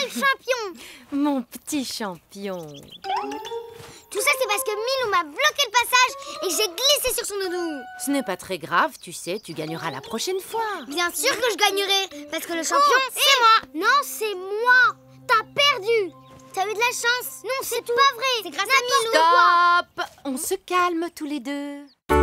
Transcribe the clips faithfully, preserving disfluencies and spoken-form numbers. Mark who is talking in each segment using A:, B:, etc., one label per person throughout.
A: petit champion.
B: Mon petit champion.
A: Tout ça, c'est parce que Milou m'a bloqué le passage et j'ai glissé sur son doudou.
B: Ce n'est pas très grave, tu sais, tu gagneras la prochaine fois.
A: Bien sûr que je gagnerai, parce que le champion, oh, c'est moi. Non, c'est moi. T'as perdu. T'as eu de la chance. Non, c'est pas vrai. C'est grâce à Milou.
B: Stop. On se calme tous les deux.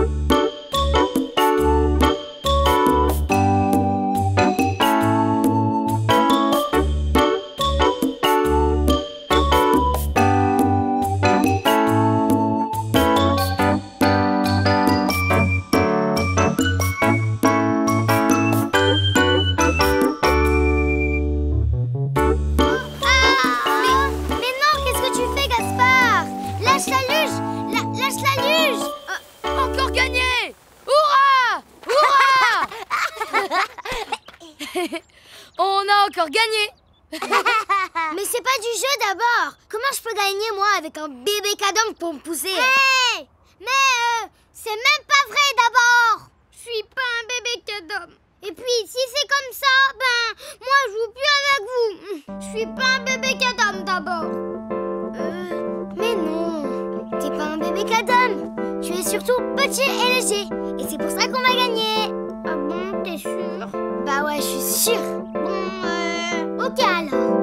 C: On a encore gagné.
A: Mais c'est pas du jeu d'abord. Comment je peux gagner moi avec un bébé cadom pour me pousser? Hey, mais euh, c'est même pas vrai d'abord. Je suis pas un bébé cadom. Et puis si c'est comme ça, ben moi je joue plus avec vous. Je suis pas un bébé cadom d'abord. Euh, mais non, t'es pas un bébé cadom. Tu es surtout petit et léger. Et c'est pour ça qu'on va gagner. Ah bon, t'es sûr? Bah ouais, je suis sûre. Bon, euh... ok alors.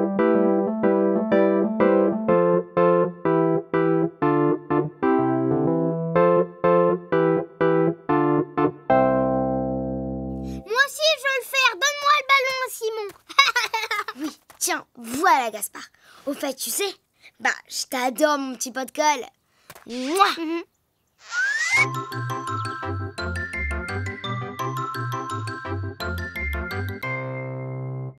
A: Moi aussi, je veux le faire. Donne-moi le ballon, Simon. Oui, tiens, voilà, Gaspard. Au fait, tu sais, bah, je t'adore, mon petit pot de colle. Mouah.